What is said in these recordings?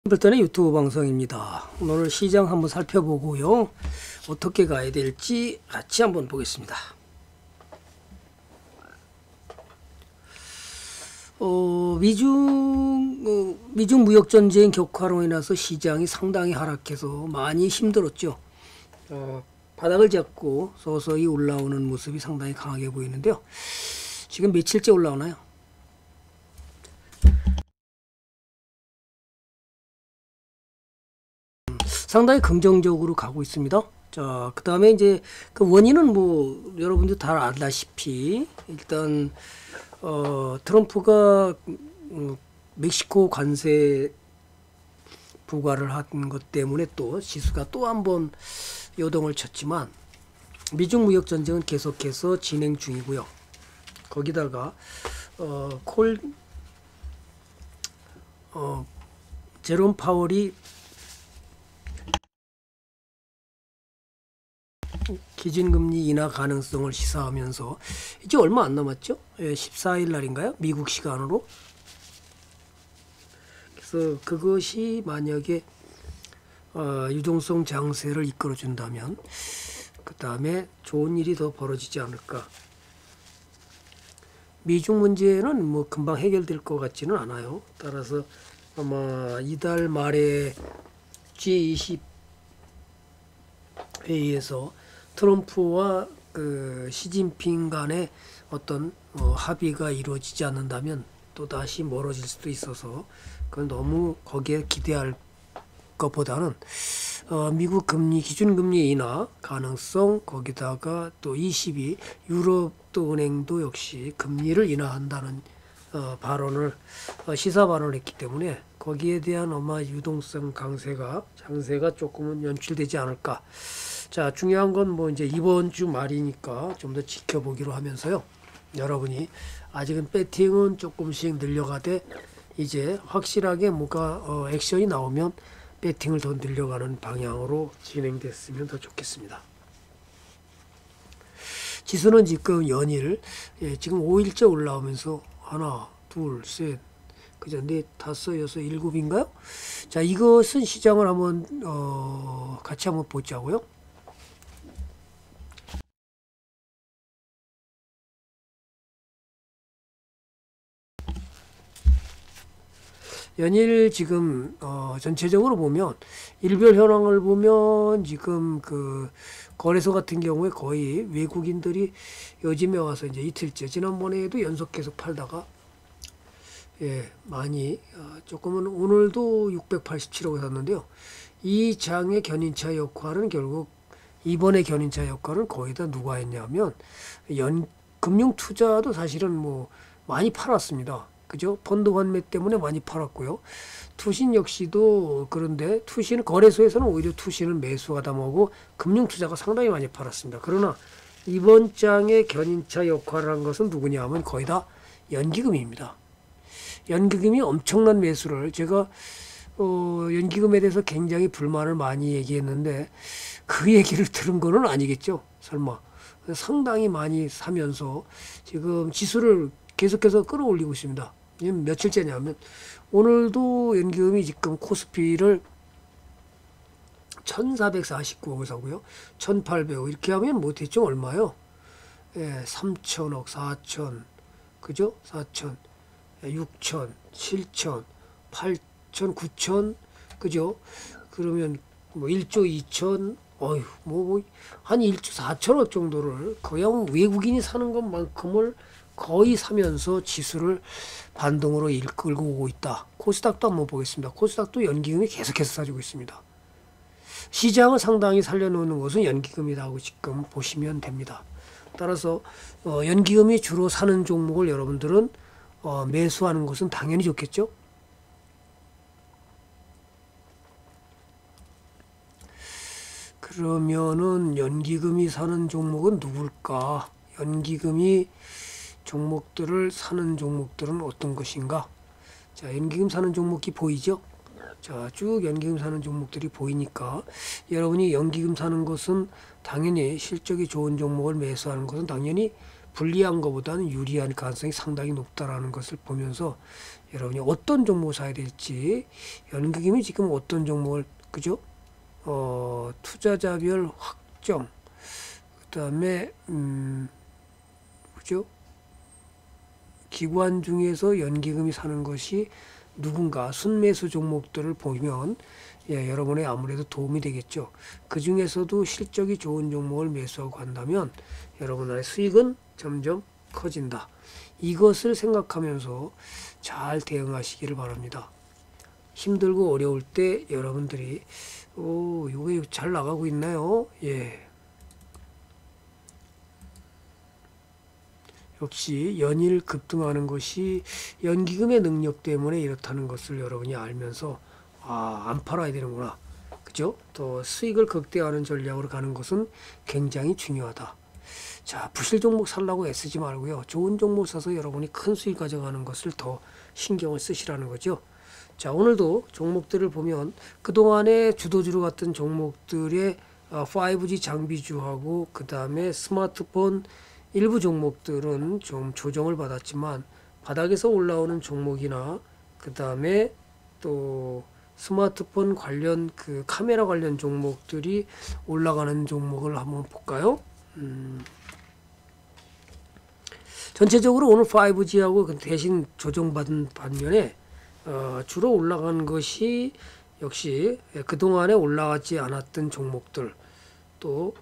별단의 유튜브 방송입니다. 오늘 시장 한번 살펴보고요. 어떻게 가야 될지 같이 한번 보겠습니다. 미중 무역전쟁 격화로 인해서 시장이 상당히 하락해서 많이 힘들었죠. 바닥을 잡고 서서히 올라오는 모습이 상당히 강하게 보이는데요. 지금 며칠째 올라오나요? 상당히 긍정적으로 가고 있습니다. 자, 그 다음에 이제 그 원인은 뭐 여러분들 다 알다시피 일단 트럼프가 멕시코 관세 부과를 한 것 때문에 또 지수가 또 한 번 요동을 쳤지만 미중 무역 전쟁은 계속해서 진행 중이고요. 거기다가 제롬 파월이 기준금리 인하 가능성을 시사하면서 이제 얼마 안 남았죠? 14일 날인가요? 미국 시간으로. 그래서 그것이 만약에 유동성 장세를 이끌어 준다면 그 다음에 좋은 일이 더 벌어지지 않을까. 미중 문제는 뭐 금방 해결될 것 같지는 않아요. 따라서 아마 이달 말에 G20 회의에서 트럼프와 그 시진핑 간의 어떤 합의가 이루어지지 않는다면 또 다시 멀어질 수도 있어서 그건 너무 거기에 기대할 것보다는 미국 금리 기준금리 인하 가능성, 거기다가 또 22 유럽도 은행도 역시 금리를 인하한다는 발언을 시사 발언을 했기 때문에 거기에 대한 아마 유동성 장세가 조금은 연출되지 않을까. 자, 중요한 건 뭐 이제 이번 주 말이니까 좀 더 지켜보기로 하면서요. 여러분이 아직은 배팅은 조금씩 늘려가되 이제 확실하게 뭔가 액션이 나오면 배팅을 더 늘려가는 방향으로 진행됐으면 더 좋겠습니다. 지수는 지금 연일 지금 5일째 올라오면서 하나, 둘, 셋, 그죠? 넷, 다섯, 여섯, 일곱인가요? 자, 이것은 시장을 한번 같이 한번 보자고요. 연일 지금 전체적으로 보면 일별 현황을 보면 지금 그 거래소 같은 경우에 거의 외국인들이 요즘에 와서 이제 이틀째, 지난번에도 연속 계속 팔다가 많이 조금은 오늘도 687억 샀는데요. 이 장의 견인차 역할은 결국 이번에 견인차 역할은 거의 다 누가 했냐면 금융 투자도 사실은 뭐 많이 팔았습니다. 그죠? 펀드 환매 때문에 많이 팔았고요. 투신 역시도 그런데 투신 거래소에서는 오히려 투신을 매수하다 보고 금융 투자가 상당히 많이 팔았습니다. 그러나 이번 장의 견인차 역할을 한 것은 누구냐 하면 거의 다 연기금입니다. 연기금이 엄청난 매수를 제가 연기금에 대해서 굉장히 불만을 많이 얘기했는데 그 얘기를 들은 거는 아니겠죠. 설마. 상당히 많이 사면서 지금 지수를 계속해서 끌어올리고 있습니다. 며칠째냐면 오늘도 연기금이 지금 코스피를 1449억을 사고요. 1800억 이렇게 하면 뭐 대충 얼마요? 3천억, 4천, 그죠? 4천, 6천, 7천, 8천, 9천, 그죠? 그러면 뭐 1조 2천, 한 1조 4천억 정도를 그냥 외국인이 사는 것만큼을 거의 사면서 지수를 반등으로 이끌고 오고 있다. 코스닥도 한번 보겠습니다. 코스닥도 연기금이 계속해서 사주고 있습니다. 시장을 상당히 살려놓는 것은 연기금이라고 지금 보시면 됩니다. 따라서 연기금이 주로 사는 종목을 여러분들은 매수하는 것은 당연히 좋겠죠. 그러면은 연기금이 사는 종목은 누굴까? 연기금이 종목들을 사는 종목들은 어떤 것인가? 자, 연기금 사는 종목이 보이죠? 자, 쭉 연기금 사는 종목들이 보이니까 여러분이 연기금 사는 것은 당연히 실적이 좋은 종목을 매수하는 것은 당연히 불리한 것보다는 유리한 가능성이 상당히 높다라는 것을 보면서 여러분이 어떤 종목을 사야 될지, 연기금이 지금 어떤 종목을, 그죠? 투자자별 확정, 그 다음에 그죠? 기관 중에서 연기금이 사는 것이 누군가 순매수 종목들을 보면 여러분의 아무래도 도움이 되겠죠. 그 중에서도 실적이 좋은 종목을 매수하고 간다면 여러분의 수익은 점점 커진다. 이것을 생각하면서 잘 대응하시기를 바랍니다. 힘들고 어려울 때 여러분들이 이게 잘 나가고 있나요? 예. 역시 연일 급등하는 것이 연기금의 능력 때문에 이렇다는 것을 여러분이 알면서 안 팔아야 되는구나. 그죠? 또 수익을 극대화하는 전략으로 가는 것은 굉장히 중요하다. 자, 부실 종목 살라고 애쓰지 말고요. 좋은 종목 사서 여러분이 큰 수익 가져가는 것을 더 신경을 쓰시라는 거죠. 자, 오늘도 종목들을 보면 그동안에 주도주로 갔던 종목들의 5G 장비주하고 그 다음에 스마트폰 일부 종목들은 좀 조정을 받았지만 바닥에서 올라오는 종목이나 그 다음에 또 스마트폰 관련 그 카메라 관련 종목들이 올라가는 종목을 한번 볼까요? 전체적으로 오늘 5G하고 대신 조정받은 반면에 주로 올라간 것이 역시 그동안에 올라가지 않았던 종목들, 또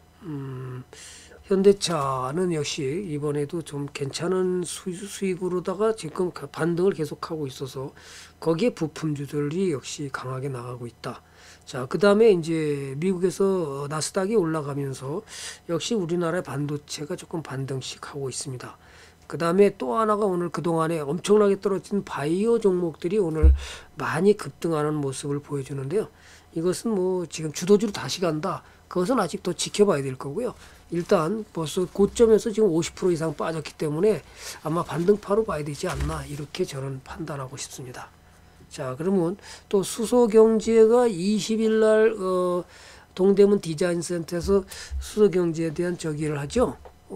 현대차는 역시 이번에도 좀 괜찮은 수익으로다가 지금 반등을 계속하고 있어서 거기에 부품주들이 역시 강하게 나가고 있다. 자, 그 다음에 이제 미국에서 나스닥이 올라가면서 역시 우리나라의 반도체가 조금 반등씩 하고 있습니다. 그 다음에 또 하나가 오늘 그동안에 엄청나게 떨어진 바이오 종목들이 오늘 많이 급등하는 모습을 보여주는데요. 이것은 뭐 지금 주도주로 다시 간다. 그것은 아직 더 지켜봐야 될 거고요. 일단 벌써 고점에서 지금 50% 이상 빠졌기 때문에 아마 반등파로 봐야 되지 않나, 이렇게 저는 판단하고 싶습니다. 자, 그러면 또 수소경제가 20일 날 동대문 디자인센터에서 수소경제에 대한 저기를 하죠.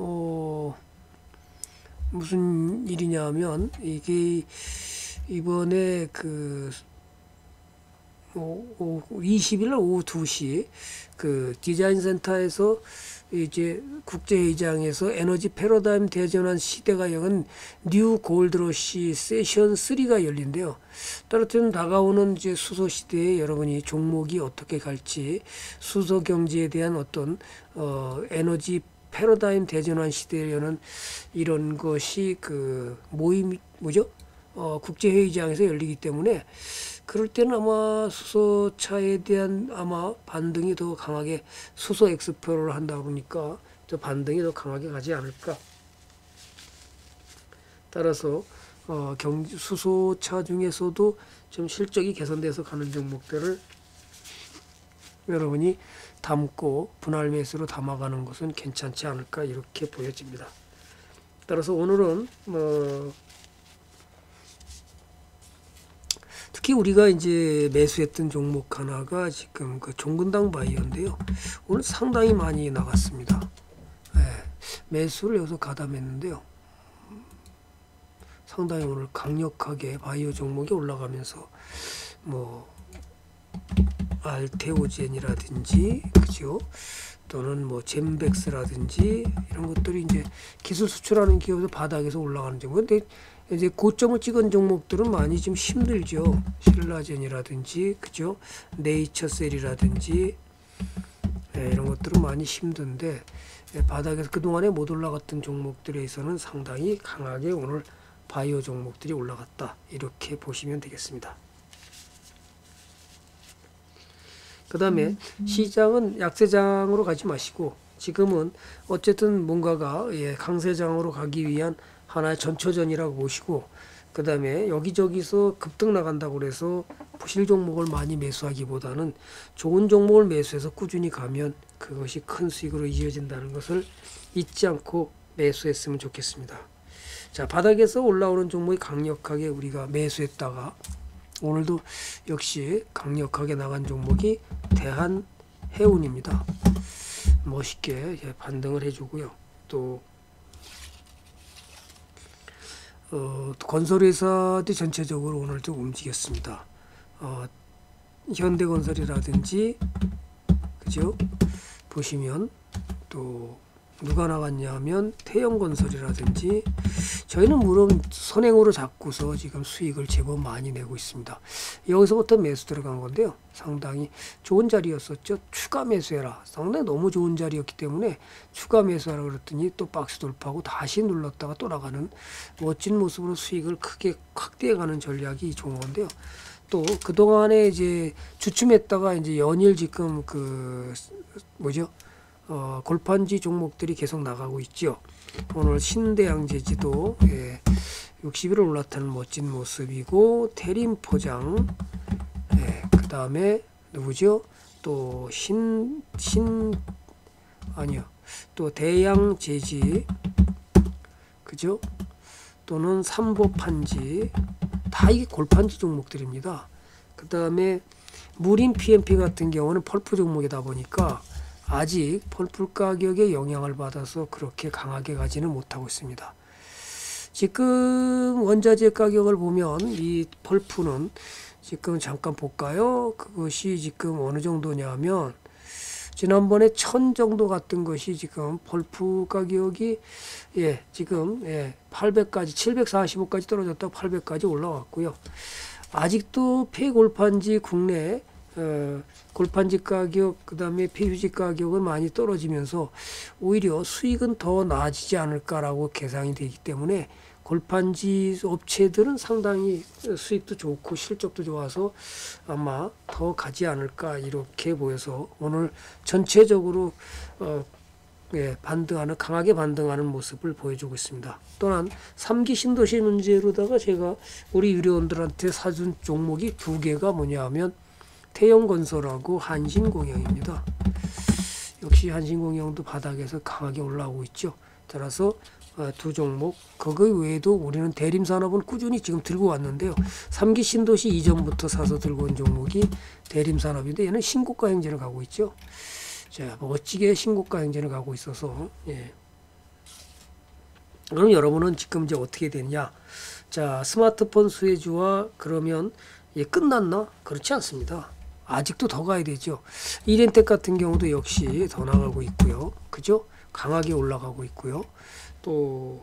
무슨 일이냐면 이게 이번에 20일 날 오후 2시 그 디자인 센터에서 이제 국제회의장에서 에너지 패러다임 대전환 시대가 여는 뉴 골드러시 세션 3가 열린대요. 따라서 다가오는 이제 수소 시대에 여러분이 종목이 어떻게 갈지, 수소 경제에 대한 어떤 에너지 패러다임 대전환 시대에 여는 이런 것이 그 모임 뭐죠? 국제회의장에서 열리기 때문에 그럴 때는 아마 수소차에 대한 아마 반등이 더 강하게, 수소 엑스포를 한다 보니까 저 반등이 더 강하게 가지 않을까. 따라서 수소차 중에서도 좀 실적이 개선돼서 가는 종목들을 여러분이 담고 분할 매수로 담아가는 것은 괜찮지 않을까, 이렇게 보여집니다. 따라서 오늘은 특히 우리가 이제 매수했던 종목 하나가 지금 그 종근당 바이오인데요. 오늘 상당히 많이 나갔습니다. 네, 매수를 여기서 가담했는데요. 상당히 오늘 강력하게 바이오 종목이 올라가면서 뭐 알테오젠이라든지 그죠? 또는 뭐 젠백스라든지 이런 것들이 이제 기술 수출하는 기업에서 바닥에서 올라가는 종목. 근데 이제 고점을 찍은 종목들은 많이 좀 힘들죠. 신라젠이라든지 그죠? 네이처셀이라든지 이런 것들은 많이 힘든데 바닥에서 그동안에 못 올라갔던 종목들에서는 상당히 강하게 오늘 바이오 종목들이 올라갔다, 이렇게 보시면 되겠습니다. 그 다음에 시장은 약세장으로 가지 마시고 지금은 어쨌든 뭔가가 강세장으로 가기 위한 하나의 전초전이라고 보시고, 그 다음에 여기저기서 급등 나간다고 그래서 부실 종목을 많이 매수하기보다는 좋은 종목을 매수해서 꾸준히 가면 그것이 큰 수익으로 이어진다는 것을 잊지 않고 매수했으면 좋겠습니다. 자, 바닥에서 올라오는 종목이 강력하게 우리가 매수했다가 오늘도 역시 강력하게 나간 종목이 대한해운입니다. 멋있게 반등을 해주고요. 또 건설회사도 전체적으로 오늘 좀 움직였습니다. 현대건설이라든지 그죠? 보시면 또 누가 나왔냐면 태영건설이라든지 저희는 물론 선행으로 잡고서 지금 수익을 제법 많이 내고 있습니다. 여기서부터 매수 들어간 건데요. 상당히 좋은 자리였었죠. 추가 매수해라. 상당히 너무 좋은 자리였기 때문에 추가 매수하라 그랬더니 또 박스 돌파하고 다시 눌렀다가 또 나가는 멋진 모습으로 수익을 크게 확대해가는 전략이 좋은 건데요. 또 그동안에 이제 주춤했다가 이제 연일 지금 그 뭐죠? 골판지 종목들이 계속 나가고 있죠. 오늘 신대양제지도 60일을 올라타는 멋진 모습이고 대림포장, 그 다음에 누구죠? 또 아니요, 또 대양제지, 그죠? 또는 삼보판지, 다 이게 골판지 종목들입니다. 그 다음에 무림 PMP 같은 경우는 펄프 종목이다 보니까 아직 펄프 가격에 영향을 받아서 그렇게 강하게 가지는 못하고 있습니다. 지금 원자재 가격을 보면 이 펄프는 지금 잠깐 볼까요? 그것이 지금 어느 정도냐면 지난번에 1000 정도 갔던 것이 지금 펄프 가격이 지금 800까지 745까지 떨어졌다 800까지 올라왔고요. 아직도 폐골판지 국내 골판지 가격, 그 다음에 폐휴지 가격은 많이 떨어지면서 오히려 수익은 더 나아지지 않을까라고 계산이 되기 때문에 골판지 업체들은 상당히 수익도 좋고 실적도 좋아서 아마 더 가지 않을까 이렇게 보여서 오늘 전체적으로 반등하는, 강하게 반등하는 모습을 보여주고 있습니다. 또한 3기 신도시 문제로다가 제가 우리 유료원들한테 사준 종목이 두 개가 뭐냐 하면 태영건설하고 한신공영입니다. 역시 한신공영도 바닥에서 강하게 올라오고 있죠. 따라서 두 종목, 그거 외에도 우리는 대림산업은 꾸준히 지금 들고 왔는데요. 3기 신도시 이전부터 사서 들고 온 종목이 대림산업인데 얘는 신고가 행진을 가고 있죠. 자, 멋지게 신고가 행진을 가고 있어서 그럼 여러분은 지금 이제 어떻게 되냐? 자, 스마트폰 수혜주와 그러면 끝났나? 그렇지 않습니다. 아직도 더 가야 되죠. 이렌텍 같은 경우도 역시 더 나가고 있고요. 그죠? 강하게 올라가고 있고요. 또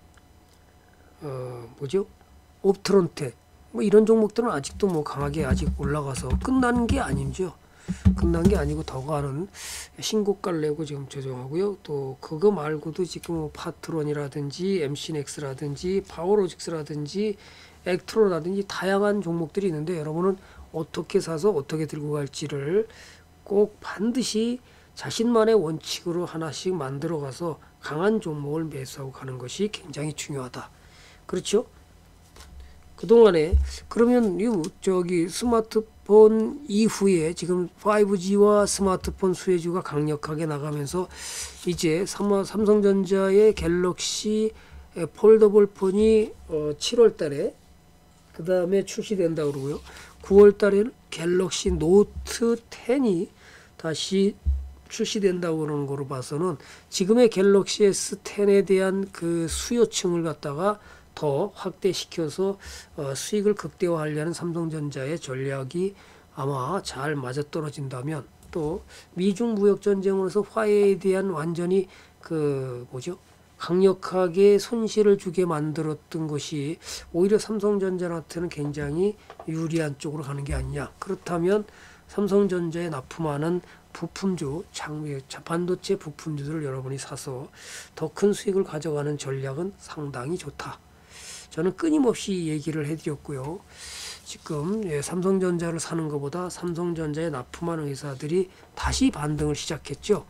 뭐죠? 옵트론텍 뭐 이런 종목들은 아직도 뭐 강하게 아직 올라가서 끝난 게 아니죠. 끝난 게 아니고 더 가는 신고가를 내고 지금 조정하고요. 또 그거 말고도 지금 뭐 파트론이라든지 MC넥스라든지 파워로직스라든지 액트로라든지 다양한 종목들이 있는데 여러분은 어떻게 사서 어떻게 들고 갈지를 꼭 반드시 자신만의 원칙으로 하나씩 만들어 가서 강한 종목을 매수하고 가는 것이 굉장히 중요하다. 그렇죠? 그동안에 그러면 저기 스마트폰 이후에 지금 5G와 스마트폰 수혜주가 강력하게 나가면서 이제 삼성전자의 갤럭시 폴더블 폰이 7월 달에 그 다음에 출시된다고 그러고요. 9월 달에는 갤럭시 노트 10이 다시 출시된다고 그러는 거로 봐서는 지금의 갤럭시 S10에 대한 그 수요층을 갖다가 더 확대시켜서 수익을 극대화하려는 삼성전자의 전략이 아마 잘 맞아떨어진다면 또 미중 무역 전쟁으로서 화해에 대한 완전히 그 뭐죠? 강력하게 손실을 주게 만들었던 것이 오히려 삼성전자한테는 굉장히 유리한 쪽으로 가는 게 아니냐. 그렇다면 삼성전자에 납품하는 부품주, 반도체 부품주들을 여러분이 사서 더 큰 수익을 가져가는 전략은 상당히 좋다. 저는 끊임없이 얘기를 해드렸고요. 지금 삼성전자를 사는 것보다 삼성전자에 납품하는 회사들이 다시 반등을 시작했죠.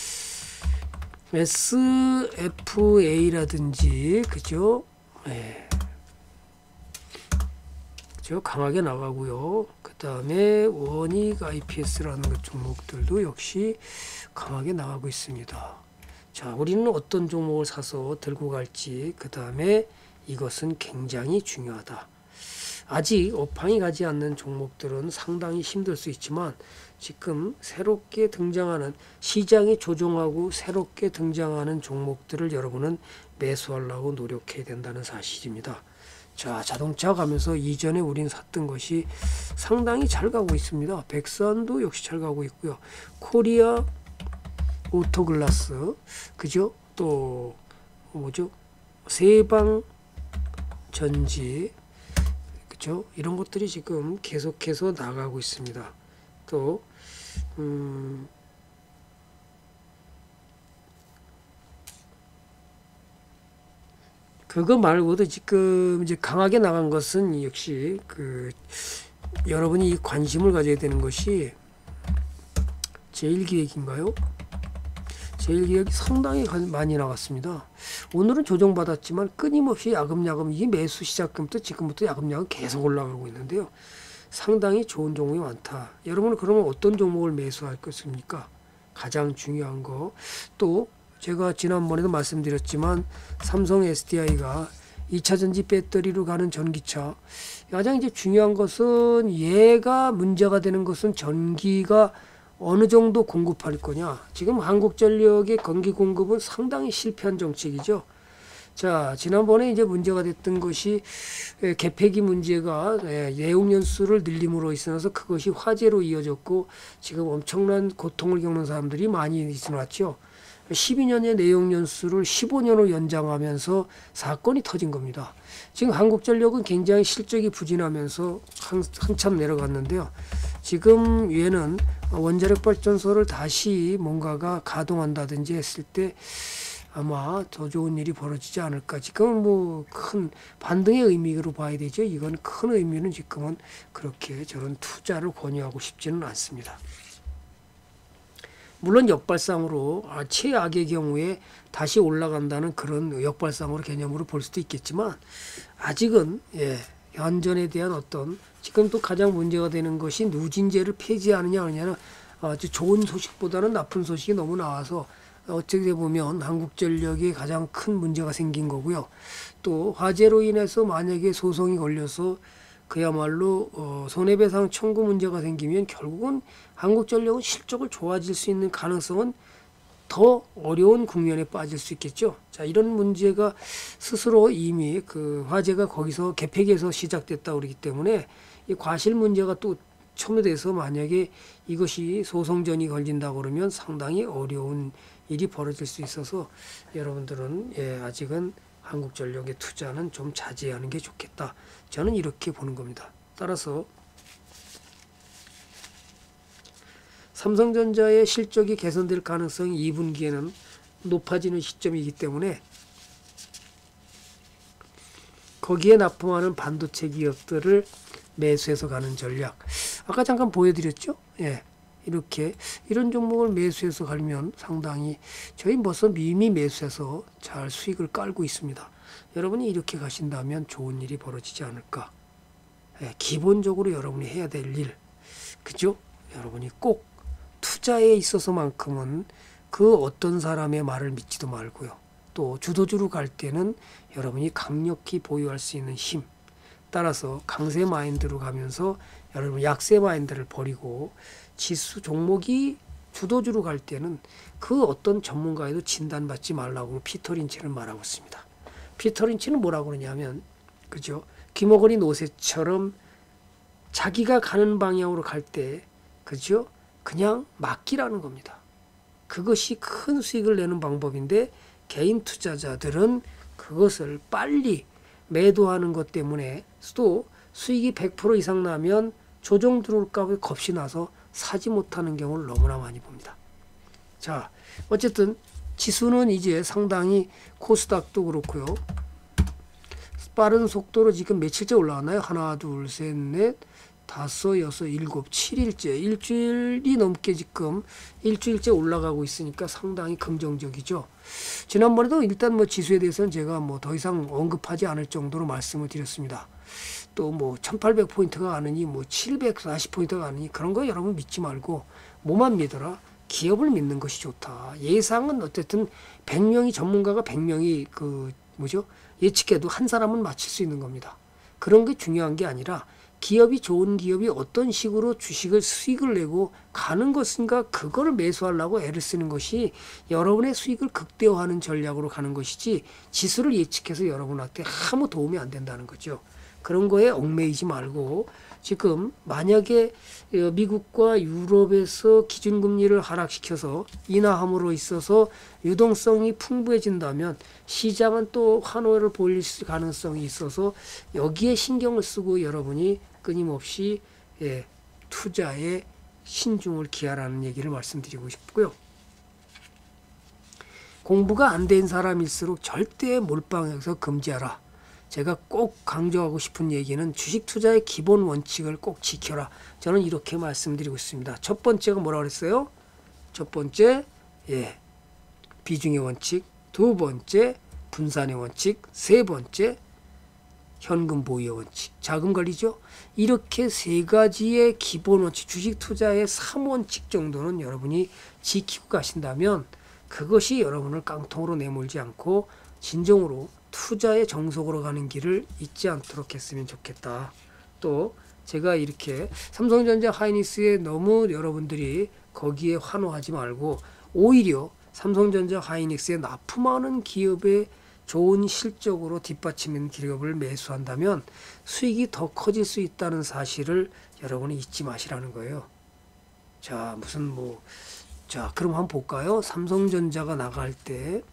SFA라든지 그죠? 그죠? 강하게 나가고요. 그 다음에 원익 IPS라는 종목들도 역시 강하게 나가고 있습니다. 자, 우리는 어떤 종목을 사서 들고 갈지, 그 다음에 이것은 굉장히 중요하다. 아직 업황이 가지 않는 종목들은 상당히 힘들 수 있지만 지금 새롭게 등장하는 시장이 조종하고 새롭게 등장하는 종목들을 여러분은 매수하려고 노력해야 된다는 사실입니다. 자, 자동차 가면서 이전에 우린 샀던 것이 상당히 잘 가고 있습니다. 백산도 역시 잘 가고 있고요. 코리아 오토글라스, 그죠? 또 뭐죠? 세방 전지, 그죠? 이런 것들이 지금 계속해서 나가고 있습니다. 또 그거 말고도 지금 이제 강하게 나간 것은 역시 여러분이 관심을 가져야 되는 것이 제일기획인가요? 제일기획이 상당히 많이 나갔습니다. 오늘은 조정받았지만 끊임없이 야금야금 이 매수 시작금부터 지금부터 야금야금 계속 올라가고 있는데요. 상당히 좋은 종목이 많다. 여러분은 그러면 어떤 종목을 매수할 것입니까? 가장 중요한 거. 또 제가 지난번에도 말씀드렸지만 삼성 SDI가 2차전지 배터리로 가는 전기차, 가장 이제 중요한 것은 얘가 문제가 되는 것은 전기가 어느 정도 공급할 거냐. 지금 한국전력의 전기 공급은 상당히 실패한 정책이죠. 자, 지난번에 이제 문제가 됐던 것이 개폐기 문제가 내용연수를 늘림으로 있어서 그것이 화재로 이어졌고 지금 엄청난 고통을 겪는 사람들이 많이 있어왔죠. 12년의 내용연수를 15년으로 연장하면서 사건이 터진 겁니다. 지금 한국전력은 굉장히 실적이 부진하면서 한참 내려갔는데요. 지금 얘는 원자력 발전소를 다시 뭔가가 가동한다든지 했을 때 아마 더 좋은 일이 벌어지지 않을까. 지금은 뭐 큰 반등의 의미로 봐야 되죠. 이건 큰 의미는 지금은 그렇게 저런 투자를 권유하고 싶지는 않습니다. 물론 역발상으로 최악의 경우에 다시 올라간다는 그런 역발상으로 개념으로 볼 수도 있겠지만 아직은 현전에 대한 어떤 지금 또 가장 문제가 되는 것이 누진제를 폐지하느냐 아니냐는 아주 좋은 소식보다는 나쁜 소식이 너무 나와서 어떻게 보면 한국전력에 가장 큰 문제가 생긴 거고요. 또 화재로 인해서 만약에 소송이 걸려서 그야말로 손해배상 청구 문제가 생기면 결국은 한국전력은 실적을 좋아질 수 있는 가능성은 더 어려운 국면에 빠질 수 있겠죠. 자, 이런 문제가 스스로 이미 그 화재가 거기서 개폐기에서 시작됐다 그러기 때문에 이 과실 문제가 또 첨예돼서 만약에 이것이 소송전이 걸린다 그러면 상당히 어려운 일이 벌어질 수 있어서 여러분들은 아직은 한국전력의 투자는 좀 자제하는 게 좋겠다. 저는 이렇게 보는 겁니다. 따라서 삼성전자의 실적이 개선될 가능성이 2분기에는 높아지는 시점이기 때문에 거기에 납품하는 반도체 기업들을 매수해서 가는 전략. 아까 잠깐 보여드렸죠? 이렇게 이런 종목을 매수해서 가면 상당히 저희 벌써 이미 매수해서 잘 수익을 깔고 있습니다. 여러분이 이렇게 가신다면 좋은 일이 벌어지지 않을까. 기본적으로 여러분이 해야 될 일, 그죠? 여러분이 꼭 투자에 있어서만큼은 그 어떤 사람의 말을 믿지도 말고요. 또 주도주로 갈 때는 여러분이 강력히 보유할 수 있는 힘, 따라서 강세 마인드로 가면서 여러분 약세 마인드를 버리고 지수 종목이 주도주로 갈 때는 그 어떤 전문가에도 진단받지 말라고 피터 린치는 말하고 있습니다. 피터 린치는 뭐라고 그러냐면, 그죠? 김어거리 노새처럼 자기가 가는 방향으로 갈 때, 그죠? 그냥 맡기라는 겁니다. 그것이 큰 수익을 내는 방법인데 개인 투자자들은 그것을 빨리 매도하는 것 때문에 또 수익이 100% 이상 나면 조정 들어올까 봐 겁이 나서 사지 못하는 경우를 너무나 많이 봅니다. 자, 어쨌든 지수는 이제 상당히 코스닥도 그렇고요. 빠른 속도로 지금 며칠째 올라왔나요? 하나, 둘, 셋, 넷, 다섯, 여섯, 일곱, 7일째, 일주일이 넘게 지금 일주일째 올라가고 있으니까 상당히 긍정적이죠. 지난번에도 일단 뭐 지수에 대해서는 제가 뭐 더 이상 언급하지 않을 정도로 말씀을 드렸습니다. 또 뭐 1800포인트가 가느니 뭐 740포인트가 가느니 그런 거 여러분 믿지 말고 뭐만 믿어라. 기업을 믿는 것이 좋다. 예상은 어쨌든 100명이 전문가가 100명이 예측해도 한 사람은 맞힐 수 있는 겁니다. 그런 게 중요한 게 아니라 기업이 좋은 기업이 어떤 식으로 주식을 수익을 내고 가는 것인가 그거를 매수하려고 애를 쓰는 것이 여러분의 수익을 극대화하는 전략으로 가는 것이지 지수를 예측해서 여러분한테 아무 도움이 안 된다는 거죠. 그런 거에 얽매이지 말고 지금 만약에 미국과 유럽에서 기준금리를 하락시켜서 인하함으로 있어서 유동성이 풍부해진다면 시장은 또 환호를 보일 가능성이 있어서 여기에 신경을 쓰고 여러분이 끊임없이 투자에 신중을 기하라는 얘기를 말씀드리고 싶고요. 공부가 안 된 사람일수록 절대 몰빵해서 금지하라. 제가 꼭 강조하고 싶은 얘기는 주식 투자의 기본 원칙을 꼭 지켜라. 저는 이렇게 말씀드리고 있습니다. 첫 번째가 뭐라고 그랬어요? 첫 번째, 비중의 원칙. 두 번째, 분산의 원칙. 세 번째, 현금 보유의 원칙. 자금 관리죠. 이렇게 세 가지의 기본 원칙, 주식 투자의 3원칙 정도는 여러분이 지키고 가신다면 그것이 여러분을 깡통으로 내몰지 않고 진정으로 투자의 정석으로 가는 길을 잊지 않도록 했으면 좋겠다. 또 제가 이렇게 삼성전자 하이닉스에 너무 여러분들이 거기에 환호하지 말고 오히려 삼성전자 하이닉스에 납품하는 기업의 좋은 실적으로 뒷받치는 기업을 매수한다면 수익이 더 커질 수 있다는 사실을 여러분이 잊지 마시라는 거예요. 자, 자, 그럼 한번 볼까요? 삼성전자가 나갈 때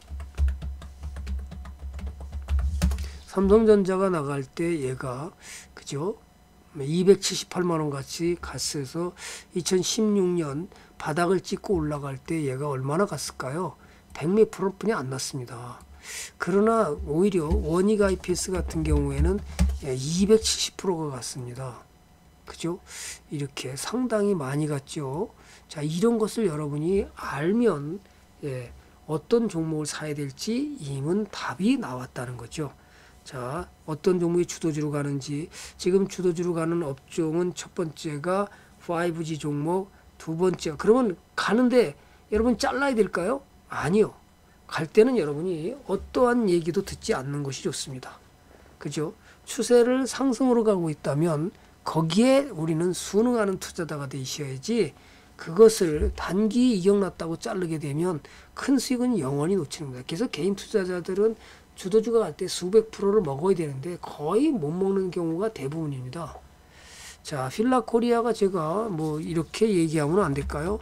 얘가 그죠? 278만 원 같이 갔어서 2016년 바닥을 찍고 올라갈 때 얘가 얼마나 갔을까요? 100몇 프로뿐이 안 났습니다. 그러나 오히려 원익 IPS 같은 경우에는 270%가 갔습니다. 그죠? 이렇게 상당히 많이 갔죠. 자, 이런 것을 여러분이 알면 어떤 종목을 사야 될지 이미 답이 나왔다는 거죠. 자, 어떤 종목이 주도주로 가는지, 지금 주도주로 가는 업종은 첫 번째가 5G 종목, 두 번째가, 그러면 가는데 여러분 잘라야 될까요? 아니요. 갈 때는 여러분이 어떠한 얘기도 듣지 않는 것이 좋습니다. 그죠? 추세를 상승으로 가고 있다면 거기에 우리는 순응하는 투자자가 되셔야지 그것을 단기 이격 났다고 자르게 되면 큰 수익은 영원히 놓치는 겁니다. 그래서 개인 투자자들은 주도주가 갈 때 수백 프로를 먹어야 되는데 거의 못 먹는 경우가 대부분입니다. 자, 필라코리아가 제가 이렇게 얘기하면 안 될까요?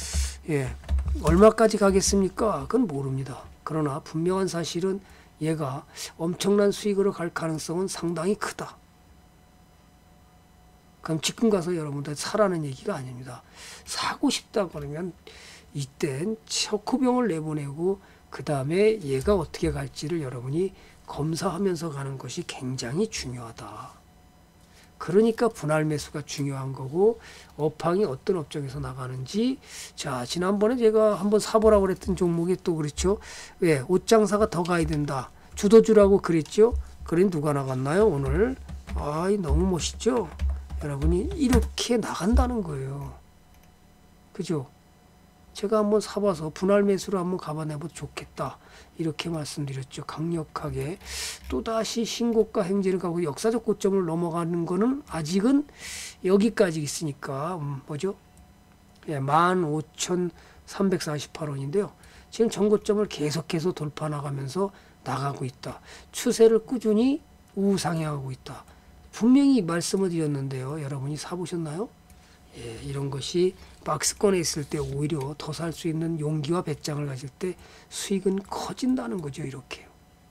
얼마까지 가겠습니까? 그건 모릅니다. 그러나 분명한 사실은 얘가 엄청난 수익으로 갈 가능성은 상당히 크다. 그럼 지금 가서 여러분들 사라는 얘기가 아닙니다. 사고 싶다 그러면 이땐 척후병을 내보내고 그 다음에 얘가 어떻게 갈지를 여러분이 검사하면서 가는 것이 굉장히 중요하다. 그러니까 분할 매수가 중요한 거고 업황이 어떤 업종에서 나가는지. 자, 지난번에 제가 한번 사보라고 그랬던 종목이 또 그렇죠. 왜? 옷장사가 더 가야 된다. 주도주라고 그랬죠. 그럼 누가 나갔나요 오늘? 너무 멋있죠. 여러분이 이렇게 나간다는 거예요. 그죠? 제가 한번 사봐서 분할 매수로 한번 가봐내면 좋겠다. 이렇게 말씀드렸죠. 강력하게. 또다시 신고가 행진을 가고 역사적 고점을 넘어가는 거는 아직은 여기까지 있으니까, 뭐죠? 15,348원인데요. 지금 전고점을 계속해서 돌파 나가면서 나가고 있다. 추세를 꾸준히 우상향하고 있다. 분명히 말씀을 드렸는데요. 여러분이 사보셨나요? 이런 것이 박스권에 있을 때 오히려 더 살 수 있는 용기와 배짱을 가질 때 수익은 커진다는 거죠. 이렇게.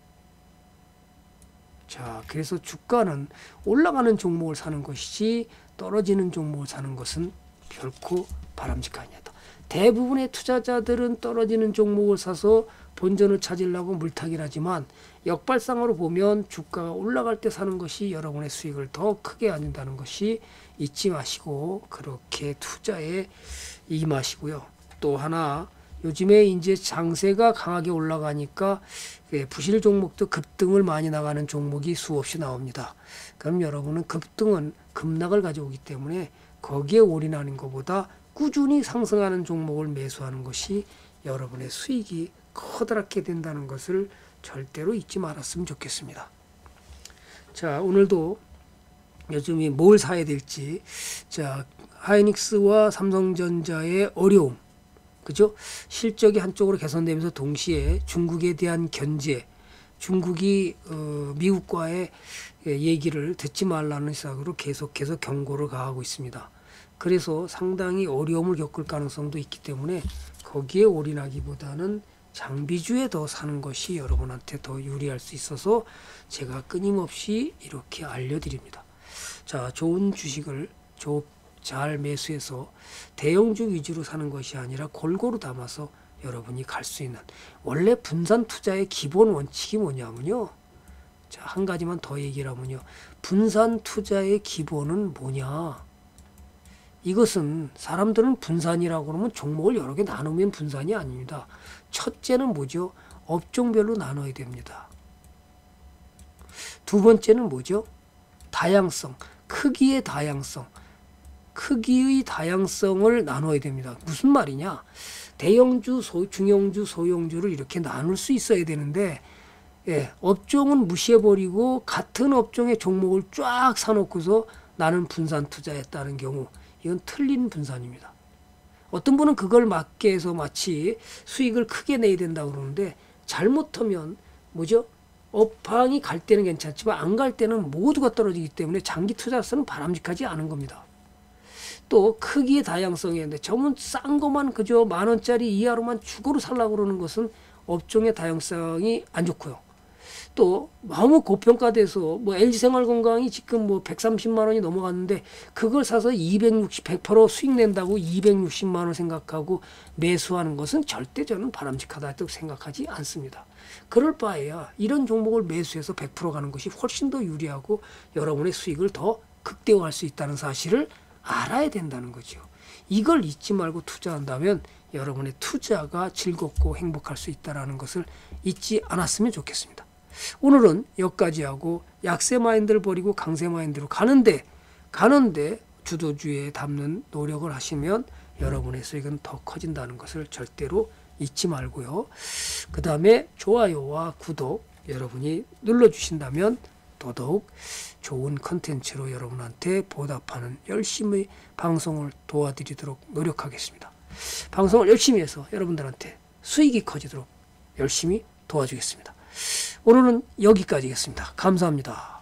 자, 그래서 주가는 올라가는 종목을 사는 것이지 떨어지는 종목을 사는 것은 결코 바람직한 일이다. 대부분의 투자자들은 떨어지는 종목을 사서 본전을 찾으려고 물타기를 하지만 역발상으로 보면 주가가 올라갈 때 사는 것이 여러분의 수익을 더 크게 안는다는 것이 잊지 마시고 그렇게 투자에 임하시고요. 또 하나, 요즘에 이제 장세가 강하게 올라가니까 부실 종목도 급등을 많이 나가는 종목이 수없이 나옵니다. 그럼 여러분은 급등은 급락을 가져오기 때문에 거기에 올인하는 것보다 꾸준히 상승하는 종목을 매수하는 것이 여러분의 수익이 커다랗게 된다는 것을 절대로 잊지 말았으면 좋겠습니다. 자, 오늘도 요즘이 뭘 사야 될지. 자, 하이닉스와 삼성전자의 어려움, 그죠? 실적이 한쪽으로 개선되면서 동시에 중국에 대한 견제, 중국이 미국과의 얘기를 듣지 말라는 식으로 계속해서 경고를 가하고 있습니다. 그래서 상당히 어려움을 겪을 가능성도 있기 때문에 거기에 올인하기보다는 장비주에 더 사는 것이 여러분한테 더 유리할 수 있어서 제가 끊임없이 이렇게 알려드립니다. 자, 좋은 주식을 잘 매수해서 대형주 위주로 사는 것이 아니라 골고루 담아서 여러분이 갈 수 있는, 원래 분산 투자의 기본 원칙이 뭐냐면요. 자, 한 가지만 더 얘기를 하면요. 분산 투자의 기본은 뭐냐? 이것은 사람들은 분산이라고 그러면 종목을 여러 개 나누면 분산이 아닙니다. 첫째는 뭐죠? 업종별로 나눠야 됩니다. 두 번째는 뭐죠? 다양성, 크기의 다양성. 크기의 다양성을 나눠야 됩니다. 무슨 말이냐? 대형주, 중형주, 소형주를 이렇게 나눌 수 있어야 되는데, 업종은 무시해버리고 같은 업종의 종목을 쫙 사놓고서 나는 분산 투자했다는 경우, 이건 틀린 분산입니다. 어떤 분은 그걸 막기 위해서 마치 수익을 크게 내야 된다고 그러는데, 잘못하면 뭐죠? 업황이 갈 때는 괜찮지만 안 갈 때는 모두가 떨어지기 때문에 장기 투자로서는 바람직하지 않은 겁니다. 또 크기의 다양성이 있는데 전문 싼 것만 그저 10,000원짜리 이하로만 죽어로 살라고 그러는 것은 업종의 다양성이 안 좋고요. 또 너무 고평가돼서 뭐 LG생활건강이 지금 뭐 130만 원이 넘어갔는데 그걸 사서 100% 수익 낸다고 260만 원 생각하고 매수하는 것은 절대 저는 바람직하다고 생각하지 않습니다. 그럴 바에야 이런 종목을 매수해서 100% 가는 것이 훨씬 더 유리하고 여러분의 수익을 더 극대화할 수 있다는 사실을 알아야 된다는 거죠. 이걸 잊지 말고 투자한다면 여러분의 투자가 즐겁고 행복할 수 있다는 것을 잊지 않았으면 좋겠습니다. 오늘은 여기까지 하고 약세 마인드를 버리고 강세 마인드로 가는데 주도주의에 담는 노력을 하시면 여러분의 수익은 더 커진다는 것을 절대로 잊지 말고요. 그 다음에 좋아요와 구독 여러분이 눌러주신다면 더더욱 좋은 컨텐츠로 여러분한테 보답하는 열심히 방송을 도와드리도록 노력하겠습니다. 방송을 열심히 해서 여러분들한테 수익이 커지도록 열심히 도와주겠습니다. 오늘은 여기까지겠습니다. 감사합니다.